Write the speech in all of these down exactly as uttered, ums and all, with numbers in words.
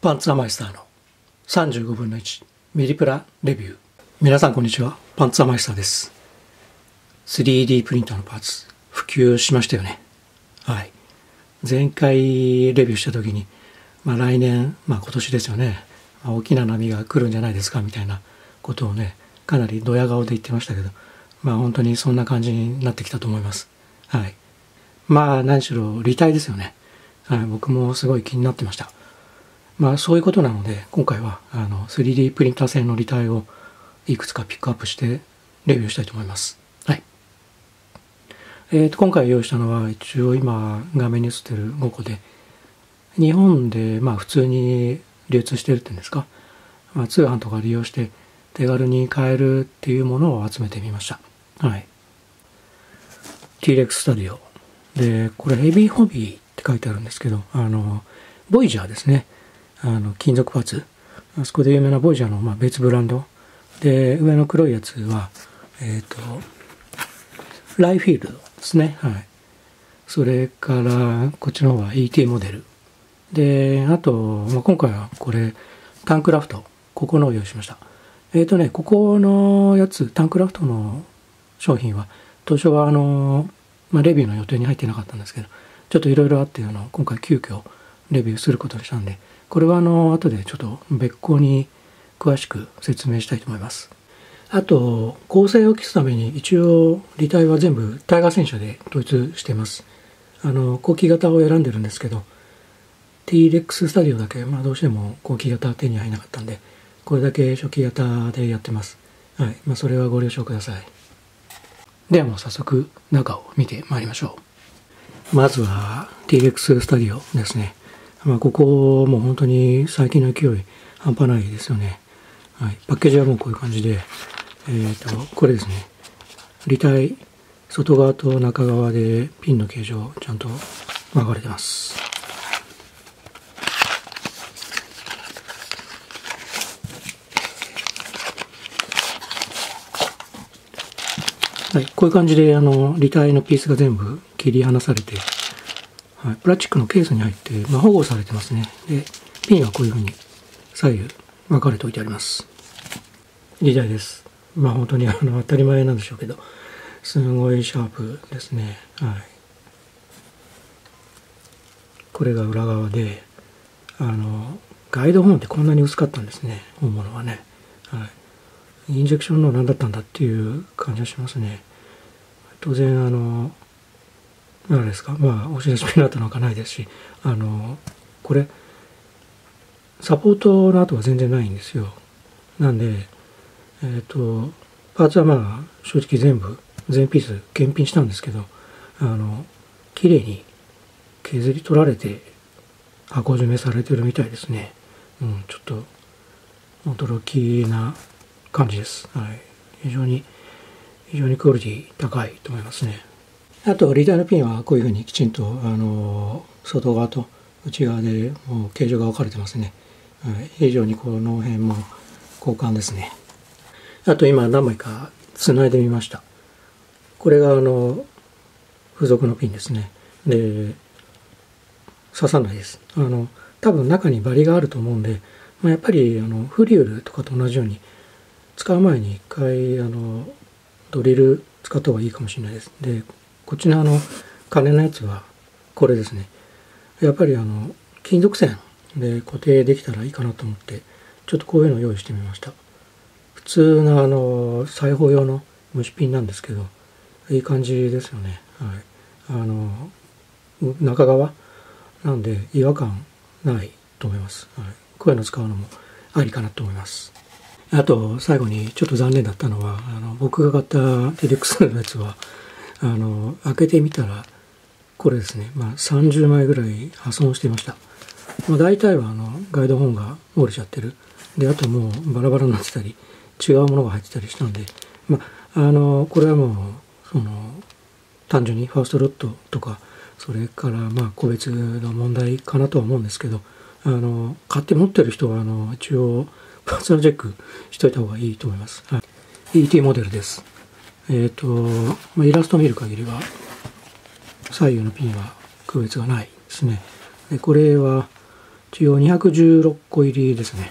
パンツァーマイスターのさんじゅうごぶんのいちミリプラレビュー。皆さんこんにちは、パンツァーマイスターです。スリーディー プリンターのパーツ普及しましたよね。はい。前回レビューした時に、まあ来年、まあ今年ですよね、まあ、大きな波が来るんじゃないですかみたいなことをね、かなりドヤ顔で言ってましたけど、まあ本当にそんな感じになってきたと思います。はい。まあ何しろ利体ですよね。はい、僕もすごい気になってました。まあそういうことなので、今回はあの スリーディー プリンター製の利体をいくつかピックアップしてレビューしたいと思います。はい。えーと、今回用意したのは一応今画面に映ってるごこで、日本でまあ普通に流通してるっていうんですか、まあ、通販とか利用して手軽に買えるっていうものを集めてみました。はい。ティーレックス スタディオ。で、これヘビーホビーって書いてあるんですけど、あの、ボイジャーですね。あの金属パーツ、あそこで有名なボイジャーのまあ別ブランドで、上の黒いやつはえっ、ー、とライフィールドですね。はい。それからこっちの方は イーティー モデルで、あと、まあ、今回はこれタンクラフト、ここのを用意しました。えっ、ー、とねここのやつ、タンクラフトの商品は当初はあの、まあ、レビューの予定に入ってなかったんですけど、ちょっといろいろあってあの今回急遽レビューすることにしたんで、これはあの後でちょっと別個に詳しく説明したいと思います。あと構成を期すために一応利体は全部タイガー戦車で統一しています。あの後期型を選んでるんですけど、 ティーレックス スタディオだけ、まあ、どうしても後期型手に入らなかったんで、これだけ初期型でやってます。はい。まあ、それはご了承ください。ではもう早速中を見てまいりましょう。まずは ティーレックス スタディオですね。まあここもう本当に最近の勢い半端ないですよね。はい、パッケージはもうこういう感じで、えーと、これですね。利体、外側と中側でピンの形状ちゃんと分かれてます。はい、こういう感じであの利体のピースが全部切り離されて、はい、プラスチックのケースに入って、まあ、保護されてますね。で、ピンはこういうふうに左右分かれておいてあります。利体です。まあ本当にあの当たり前なんでしょうけど、すごいシャープですね。はい。これが裏側で、あの、ガイド本ってこんなに薄かったんですね。本物はね。はい。インジェクションの何だったんだっていう感じがしますね。当然、あの、あれですか、まあ押し出しピンナットなんかないですし、あのこれサポートの跡は全然ないんですよ。なんでえっ、ー、とパーツはまあ正直全部全ピース検品したんですけど、あの綺麗に削り取られて箱詰めされてるみたいですね。うん、ちょっと驚きな感じです。はい、非常に非常にクオリティ高いと思いますね。あと利体のピンはこういうふうにきちんとあの外側と内側でもう形状が分かれてますね。はい、非常にこの辺も交換ですね。あと今何枚かつないでみました。これがあの付属のピンですね。で、刺さないです。あの多分中にバリがあると思うんで、まあ、やっぱりあのフリュールとかと同じように使う前に一回あのドリル使った方がいいかもしれないです。で、こっちのあの金のやつはこれですね。やっぱりあの金属線で固定できたらいいかなと思って、ちょっとこういうのを用意してみました。普通のあの裁縫用の虫ピンなんですけど、いい感じですよね。はい。あの中側なんで違和感ないと思います。はい。こういうの使うのもありかなと思います。あと最後にちょっと残念だったのは、あの僕が買った ティーレックス のやつはあの開けてみたらこれですね、まあ、さんじゅうまいぐらい破損していました。まあ、大体はあのガイド本が折れちゃってる。で、あともうバラバラになってたり違うものが入ってたりしたんで、まあ、あのこれはもうその単純にファーストロットとか、それからまあ個別の問題かなとは思うんですけど、あの買って持ってる人はあの一応パーソナルチェックしといた方がいいと思います。はい、イーティー モデルです。えっと、まあ、イラストを見る限りは左右のピンは区別がないですね。でこれは一応にひゃくじゅうろっこ入りですね。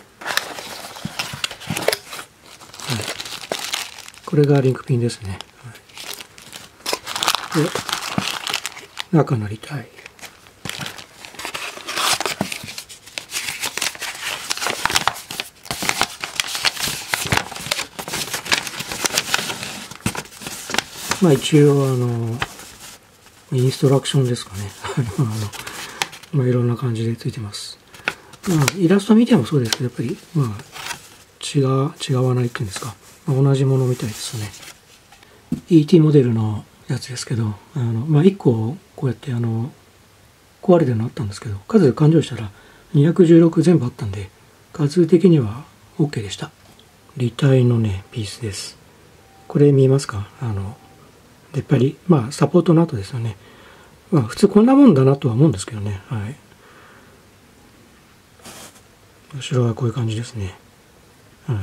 はい、これがリンクピンですね。はい、で、中の立体。まあ一応あの、インストラクションですかね。あの、まあいろんな感じでついてます。まあイラスト見てもそうですけど、やっぱり、まあ、違う、違わないっていうんですか。まあ、同じものみたいですね。イーティー モデルのやつですけど、あの、まあいっここうやってあの、壊れてるのあったんですけど、数勘定したらにひゃくじゅうろく全部あったんで、数的には OK でした。立体のね、ピースです。これ見えますか？あの、やっぱり、まあ、サポートの後ですよね。まあ、普通こんなもんだなとは思うんですけどね。はい。後ろはこういう感じですね。はい。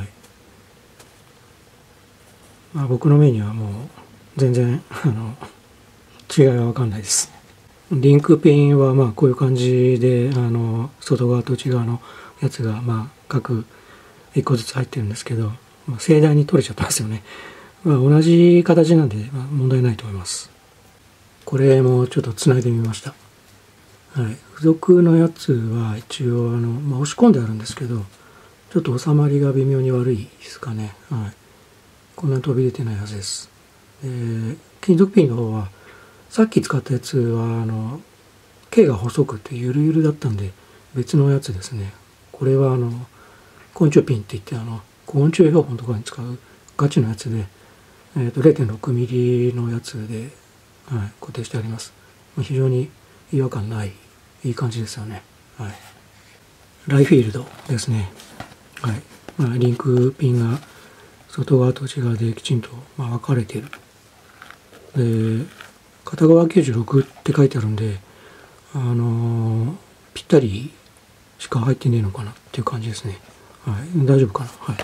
まあ、僕の目にはもう、全然、あの、違いはわかんないです。リンクピンは、まあ、こういう感じで、あの、外側と内側のやつが、まあ、各一個ずつ入ってるんですけど、まあ、盛大に取れちゃったんですよね。まあ、同じ形なんで、まあ、問題ないと思います。これもちょっとつないでみました。はい、付属のやつは一応あの、まあ、押し込んであるんですけど、ちょっと収まりが微妙に悪いですかね。はい、こんなに飛び出てないはずです。で、金属ピンの方は、さっき使ったやつはあの径が細くてゆるゆるだったんで別のやつですね。これはあの昆虫ピンって言ってあの昆虫標本とかに使うガチのやつで、えー、と れいてんろくミリのやつで、はい、固定してあります。非常に違和感ないいい感じですよね。はい、ライフィールドですね。はい、まあ、リンクピンが外側と内側できちんと、まあ、分かれている。で、片側きゅうじゅうろくって書いてあるんで、あのー、ぴったりしか入ってねえのかなっていう感じですね。はい、大丈夫かな。はい。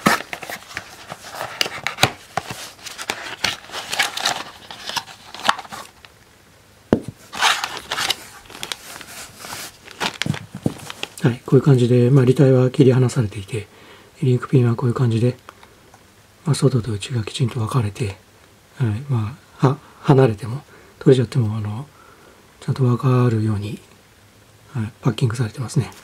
はい、こういう感じで、まあ、履帯は切り離されていて、リンクピンはこういう感じで、まあ、外と内がきちんと分かれて、はい、まあ、は離れても、取れちゃっても、あの、ちゃんと分かるように、はい、パッキングされてますね。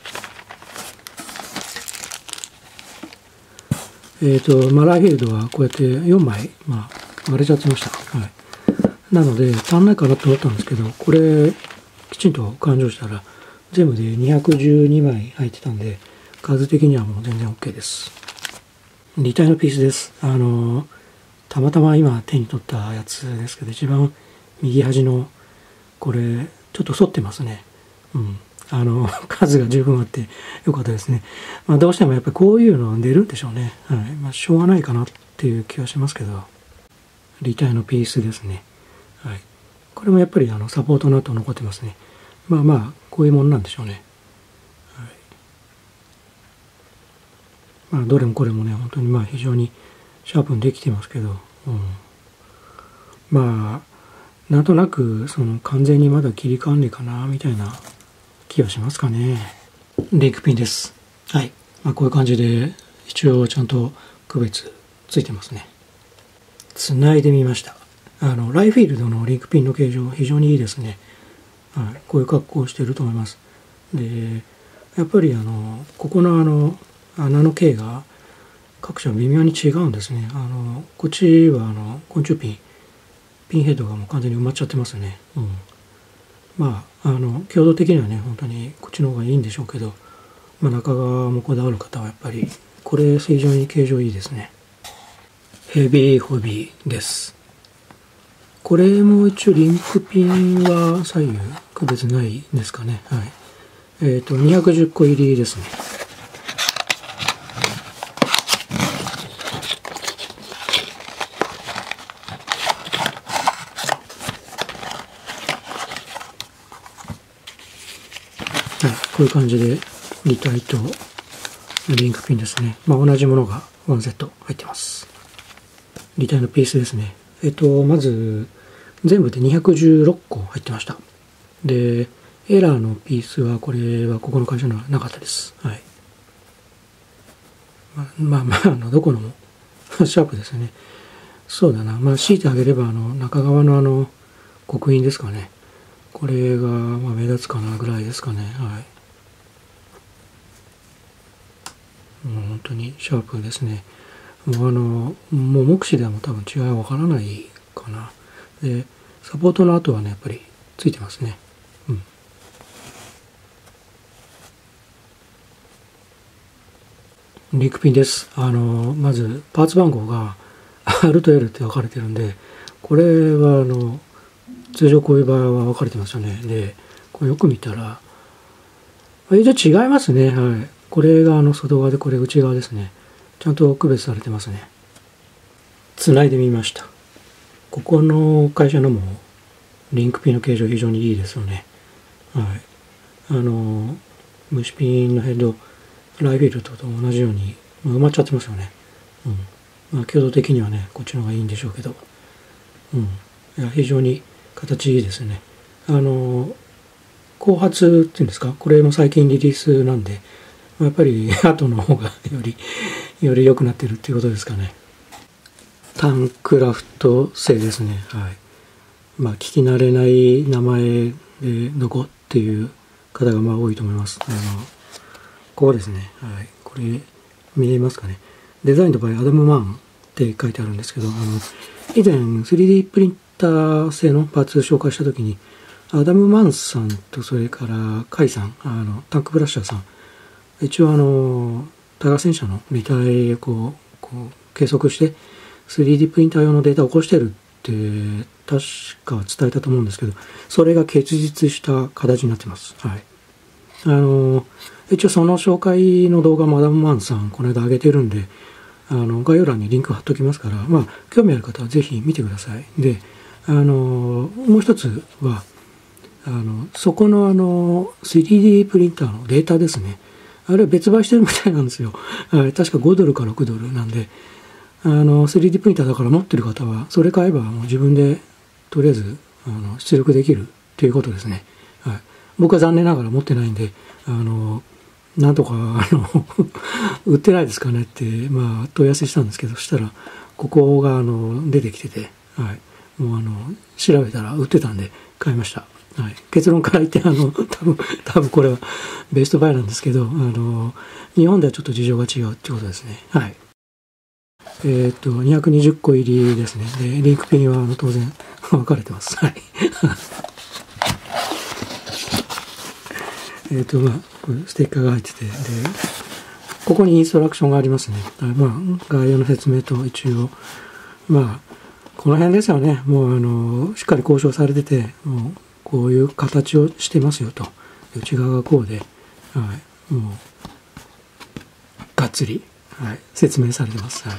えっと、まあ、ライフィールドはこうやってよんまい、まあ、割れちゃってました。はい。なので、足んないかなと思ったんですけど、これ、きちんと勘定したら、全部でにひゃくじゅうにまい入ってたんで、数的にはもう全然 OK です。立体のピースです。あの、たまたま今手に取ったやつですけど、一番右端の、これ、ちょっと反ってますね。うん。あの、数が十分あってよかったですね。まあ、どうしてもやっぱりこういうの出るんでしょうね。はい。まあ、しょうがないかなっていう気はしますけど、立体のピースですね。はい。これもやっぱりあのサポートの後残ってますね。まあまあ、こういうものなんでしょうね。はい、まあ、どれもこれもね、本当にまあ非常にシャープにできてますけど、うん、まあ、なんとなくその完全にまだ切り替わんねえかな、みたいな気はしますかね。リンクピンです。はい。まあ、こういう感じで一応ちゃんと区別ついてますね。つないでみました。あの、ライフィールドのリンクピンの形状非常にいいですね。はい。こういう格好をしていると思います。で、やっぱりあの、ここのあの、穴の径が各社微妙に違うんですね。あの、こっちはあの、昆虫ピン、ピンヘッドがもう完全に埋まっちゃってますよね。うん。まあ、あの、強度的にはね、本当にこっちの方がいいんでしょうけど、まあ、中側もこだわる方はやっぱり、これ非常に形状いいですね。ヘビーホビーです。これも一応リンクピンは左右区別ないですかね。はい。えっ、ー、と、にひゃくじゅっこ入りですね。はい。こういう感じで、立体とリンクピンですね。まあ、同じものがワンセット入ってます。立体のピースですね。えっ、ー、と、まず、全部でにひゃくじゅうろっこ入ってました。で、 エラーのピースは、これはここの会社のはなかったです。はい。まあまあ、あの、どこのも、シャープですね。そうだな。まあ、強いてあげれば、あの、中側のあの、刻印ですかね。これが、まあ、目立つかなぐらいですかね。はい。もう本当にシャープですね。もうあの、もう目視ではもう多分違いはわからないかな。で、サポートの後はね、やっぱりついてますね。うん。リークピンです。あの、まず、パーツ番号が アール と エル って分かれてるんで、これは、あの、通常こういう場合は分かれてますよね。で、これよく見たら、一応違いますね。はい。これがあの外側で、これ内側ですね。ちゃんと区別されてますね。つないでみました。ここの会社のも、リンクピンの形状非常にいいですよね。はい。あの、虫ピンのヘッド、ライフィールドと同じように、まあ、埋まっちゃってますよね。うん。まあ、強度的にはね、こっちの方がいいんでしょうけど。うん。いや、非常に形いいですね。あの、後発っていうんですか、これも最近リリースなんで、やっぱり後の方がより、より良くなってるっていうことですかね。タンクラフト製ですね。はい。まあ、聞き慣れない名前でどこっていう方がまあ多いと思います。あの、ここですね。はい。これ、見えますかね。デザインの場合、アダム・マンって書いてあるんですけど、あの、以前 スリーディー プリンター製のパーツを紹介したときに、アダム・マンさんと、それからカイさん、あの、タンクブラッシャーさん、一応あの、タガ戦車の履体をこう、こう計測して、スリーディー プリンター用のデータを起こしてるって、確か伝えたと思うんですけど、それが結実した形になってます。はい。あの、一応その紹介の動画もアダム・マンさん、この間上げてるんで、あの、概要欄にリンク貼っときますから、まあ、興味ある方はぜひ見てください。で、あの、もう一つは、あの、そこのあの、スリーディー プリンターのデータですね。あれは別売してるみたいなんですよ。確かごドルかろくドルなんで、あの、スリーディー プリンターだから持ってる方は、それ買えばもう自分でとりあえずあの出力できるっていうことですね。はい。僕は残念ながら持ってないんで、あの、なんとか、あの、売ってないですかねって、まあ、問い合わせしたんですけど、そしたら、ここが、あの、出てきてて、はい。もう、あの、調べたら売ってたんで、買いました。はい。結論から言って、あの、多分、多分これはベストバイなんですけど、あの、日本ではちょっと事情が違うってことですね。はい。えっと、にひゃくにじゅっこ入りですね。で、リンクピンは、あの、当然、分かれてます。はい。えっと、まあ、ステッカーが入ってて、で、ここにインストラクションがありますね。まあ、概要の説明と一応、まあ、この辺ですよね。もう、あの、しっかり交渉されてて、もう、こういう形をしてますよと。内側がこうで、はい、もう、がっつり、はい、説明されてます。はい。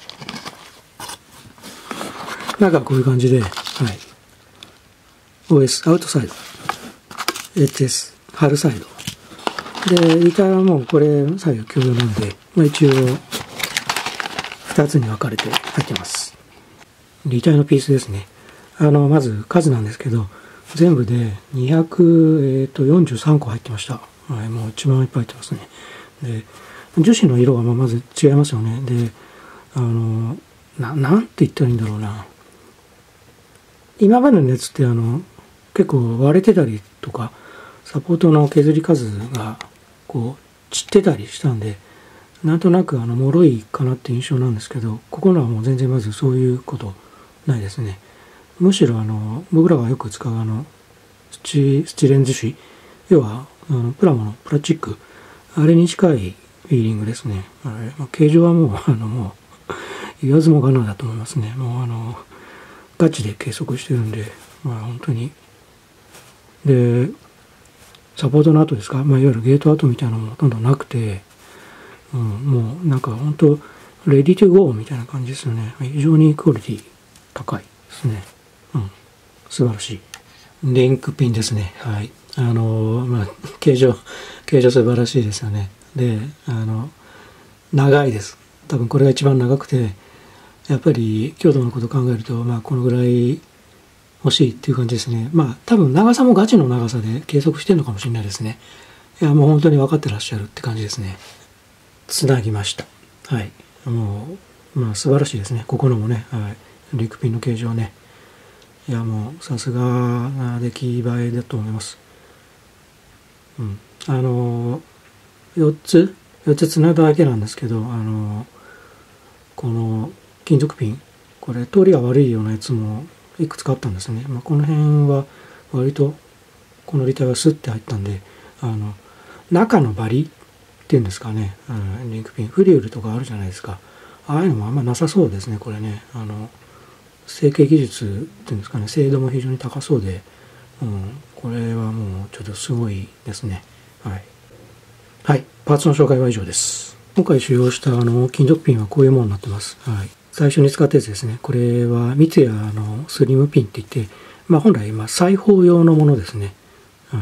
中はこういう感じで、はい。オーエス、アウトサイド。エイチエス、ハルサイド。で、リターはもうこれ、左右共用なんで、まあ一応、二つに分かれて入ってます。リターのピースですね。あの、まず数なんですけど、全部でにひゃくよんじゅうさんこ入ってました。はい、もう一番いっぱい入ってますね。で、樹脂の色がまず違いますよね。で、あの、な、なんて言ったらいいんだろうな。今までのやつってあの、結構割れてたりとか、サポートの削り数がこう散ってたりしたんで、なんとなくあの脆いかなって印象なんですけど、ここのはもう全然まずそういうことないですね。むしろあの僕らがよく使うあのスチスチレン樹脂、要はあのプラモのプラスチック、あれに近いフィーリングですね。あれ、まあ、形状はもうあのもう言わずもがなだと思いますね。もうあのガチで計測してるんで、まあ本当に。で、サポートの後ですか、まあ、いわゆるゲート跡みたいなのもほとんどなくて、うん、もうなんか本当レディトゥゴーみたいな感じですよね。非常にクオリティ高いですね。うん、素晴らしい。リンクピンですね。はい。あの、まあ、形状、形状素晴らしいですよね。で、あの、長いです。多分これが一番長くて、やっぱり強度のことを考えると、まあ、このぐらい欲しいっていう感じですね。まあ多分長さもガチの長さで計測してるのかもしれないですね。いやもう本当に分かってらっしゃるって感じですね。つなぎました。はい。もう、まあ素晴らしいですね。ここのもね、はい、リクピンの形状ね。いやもうさすがな出来栄えだと思います。うん。あの、よっつ、よっつつないだだけなんですけど、あの、この金属ピン、これ通りが悪いようなやつもいくつかあったんですね。まあ、この辺は割とこのリターがスッて入ったんで、あの、中のバリっていうんですかね、あのリンクピン、フリュールとかあるじゃないですか。ああいうのもあんまなさそうですね、これね。あの、成形技術っていうんですかね、精度も非常に高そうで、うん、これはもうちょっとすごいですね。はい。はい、パーツの紹介は以上です。今回使用したあの金属ピンはこういうものになってます。はい。最初に使ったやつですね。これは三ツ矢のスリムピンって言って、まあ本来まあ裁縫用のものですね。はい。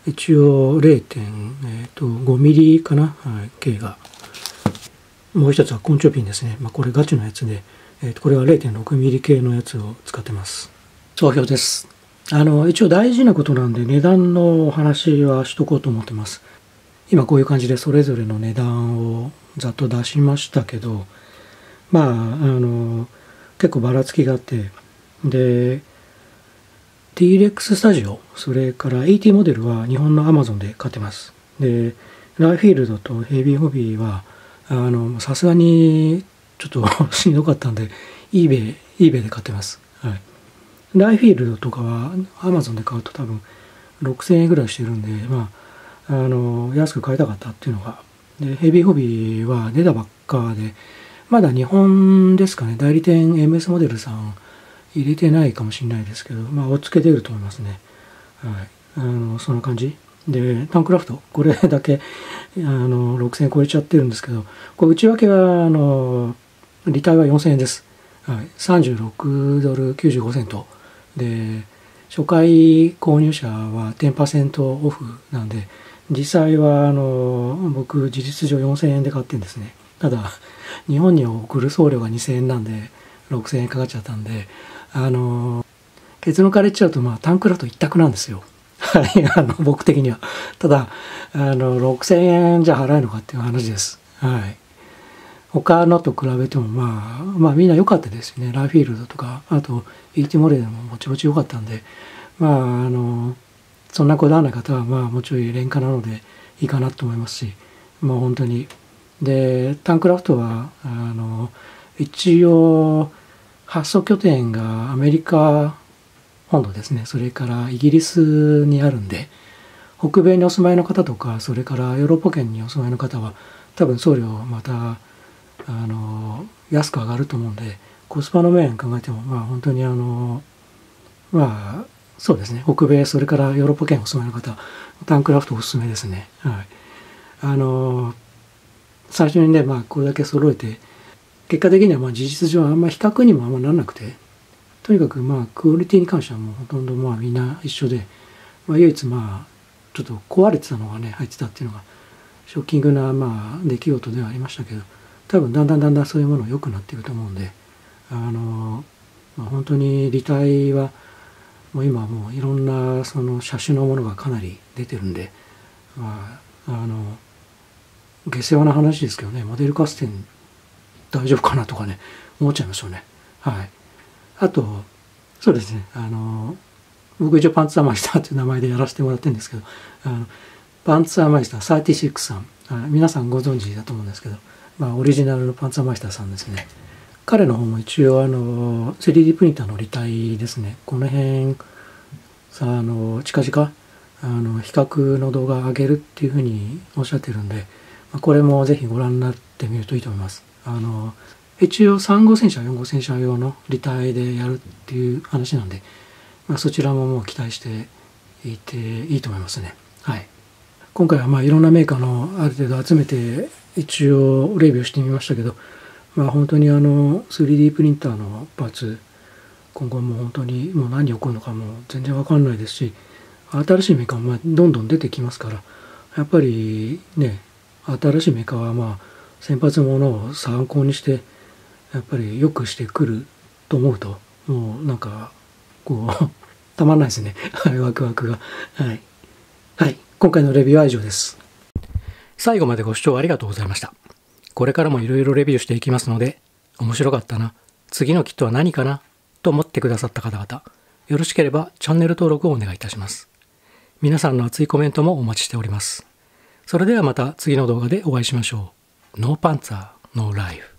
一応 れいてんごミリかな、はい、径が。もう一つは根性ピンですね。まあこれガチのやつで、えー、とこれは れいてんろくミリ系のやつを使ってます。総評です。あの、一応大事なことなんで値段のお話はしとこうと思ってます。今こういう感じでそれぞれの値段をざっと出しましたけど、まあ、あの、結構ばらつきがあって、で、ティーレックス スタジオ、それから イーティー モデルは日本の Amazon で買ってます。で、ライフィールドとヘビーホビーは、あの、さすがにちょっとしんどかったんで、eBay、eBay で買ってます。はい。ライフィールドとかは Amazon で買うと多分ろくせんえんぐらいしてるんで、まあ、あの、安く買いたかったっていうのが。で、ヘビーホビーは出たばっかで、まだ日本ですかね、代理店 エムエス モデルさん入れてないかもしれないですけど、まあ、追っつけてると思いますね。はい。あの、そんな感じ。で、タンクラフト、これだけ、あの、ろくせんえん超えちゃってるんですけど、これ内訳は、あの、リターはよんせんえんです。はい。さんじゅうろくドルきゅうじゅうごセント。で、初回購入者は じゅっパーセント オフなんで、実際は、あの、僕、事実上よんせんえんで買ってるんですね。ただ、日本に送る送料がにせんえんなんで、ろくせんえんかかっちゃったんで、あの、結論から言っちゃうと、まあ、タンクラフト一択なんですよ。はい、あの、僕的には。ただ、あの、ろくせんえんじゃ払えるのかっていう話です。はい。他のと比べても、まあ、まあ、みんな良かったですね。ライフィールドとか、あと、イーティー モデルももちもち良かったんで、まあ、あの、そんなこだわらない方は、まあ、もうちょい廉価なのでいいかなと思いますし、まあ、本当に。で、タンクラフトは、あの、一応、発送拠点がアメリカ本土ですね。それからイギリスにあるんで、北米にお住まいの方とか、それからヨーロッパ圏にお住まいの方は、多分送料また、あの、安く上がると思うんで、コスパの面考えても、まあ本当にあの、まあ、そうですね。北米、それからヨーロッパ圏お住まいの方、タンクラフトおすすめですね。はい。あの、最初にね、まあこれだけ揃えて、結果的にはまあ事実上あんま比較にもあんまならなくて、とにかくまあクオリティに関してはもうほとんどまあみんな一緒で、まあ唯一まあちょっと壊れてたのがね入ってたっていうのがショッキングなまあ出来事ではありましたけど、多分だんだんだんだんそういうものが良くなっていくと思うんで、あの、まあ、本当にリタイはもう今はもういろんなその車種のものがかなり出てるんで、まああの下世話な話ですけどね、モデルカステン大丈夫かなとかね思っちゃいますよね。はい。あとそうですね、あの僕一応パンツァーマイスターっていう名前でやらせてもらってるんですけど、あのパンツァーマイスターさんじゅうろくさん、皆さんご存知だと思うんですけど、まあ、オリジナルのパンツァーマイスターさんですね。彼の方も一応あの スリーディー プリンターの履体ですね。この辺さあの近々あの比較の動画を上げるっていうふうにおっしゃってるんで、まあ、これもぜひご覧になってみるといいと思います。あの一応さん号戦車よん号戦車用の履体でやるっていう話なんで、まあ、そちらももう期待していていいと思いますね。はい。今回はまあいろんなメーカーのある程度集めて一応レビューしてみましたけど、まあ本当にあの スリーディー プリンターのパーツ、今後も本当にもう何起こるのかも全然わかんないですし、新しいメーカーもどんどん出てきますから、やっぱりね、新しいメーカーはまあ先発のものを参考にしてやっぱり良くしてくると思うと、もうなんかこう、たまんないですね。はい、ワクワクが。はい。はい。今回のレビューは以上です。最後までご視聴ありがとうございました。これからもいろいろレビューしていきますので、面白かったな、次のキットは何かな、と思ってくださった方々、よろしければチャンネル登録をお願いいたします。皆さんの熱いコメントもお待ちしております。それではまた次の動画でお会いしましょう。ノーパンツァー、ノーライフ。